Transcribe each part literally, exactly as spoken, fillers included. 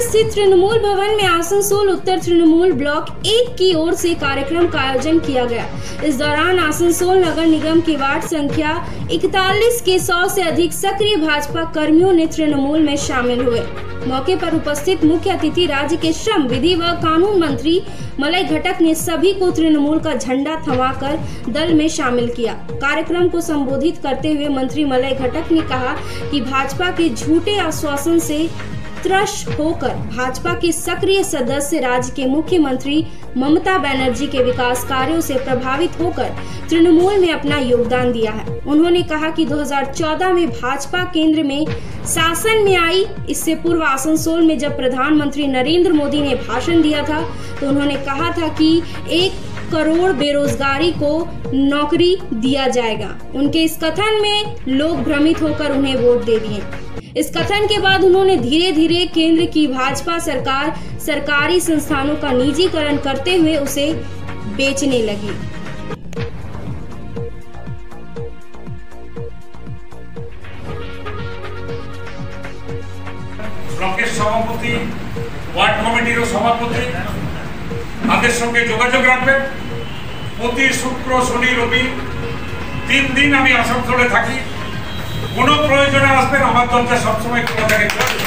स्थित तृणमूल भवन में आसनसोल उत्तर तृणमूल ब्लॉक एक की ओर से कार्यक्रम का आयोजन किया गया। इस दौरान आसनसोल नगर निगम की वार्ड संख्या इकतालीस के सौ से अधिक सक्रिय भाजपा कर्मियों ने तृणमूल में शामिल हुए। मौके पर उपस्थित मुख्य अतिथि राज्य के श्रम, विधि व कानून मंत्री मलय घटक ने सभी को तृणमूल का झंडा थमाकर दल में शामिल किया। कार्यक्रम को संबोधित करते हुए मंत्री मलय घटक ने कहा कि भाजपा के झूठे आश्वासन से त्रस्त होकर भाजपा के सक्रिय सदस्य राज्य के मुख्यमंत्री ममता बनर्जी के विकास कार्यों से प्रभावित होकर तृणमूल में अपना योगदान दिया है। उन्होंने कहा कि दो हज़ार चौदह में भाजपा केंद्र में शासन में आई। इससे पूर्व आसनसोल में जब प्रधानमंत्री नरेंद्र मोदी ने भाषण दिया था तो उन्होंने कहा था कि एक करोड़ बेरोजगारी को नौकरी दिया जाएगा। उनके इस कथन में लोग भ्रमित होकर उन्हें वोट दे दिए। इस कथन के बाद उन्होंने धीरे धीरे केंद्र की भाजपा सरकार सरकारी संस्थानों का निजीकरण करते हुए उसे बेचने लगी। ব্লকের সভাপতি, ওয়ার্ড কমিটির সভাপতি তাদের সঙ্গে যোগাযোগ রাখবেন। প্রতি শুক্র, শনি, রবি তিন দিন আমি আসানসোলে থাকি। কোনো প্রয়োজনে আসবেন, আমার দরজা সবসময় খোলা থাকে।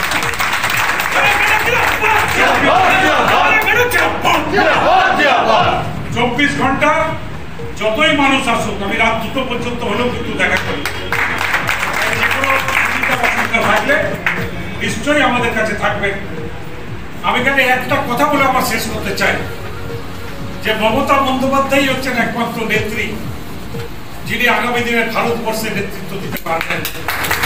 চব্বিশ ঘন্টা যতই মানুষ আসুক, আমি রাত দুটো পর্যন্ত হলেও কিন্তু দেখা করি। যে কোনো অসুবিধা থাকলে নিশ্চয়ই আমাদের কাছে থাকবেন। আমি এখানে একটা কথা বলে আমার শেষ করতে চাই যে মমতা বন্দ্যোপাধ্যায় হচ্ছেন একমাত্র নেত্রী যিনি আগামী দিনে ভারতবর্ষের নেতৃত্ব দিতে পারবেন।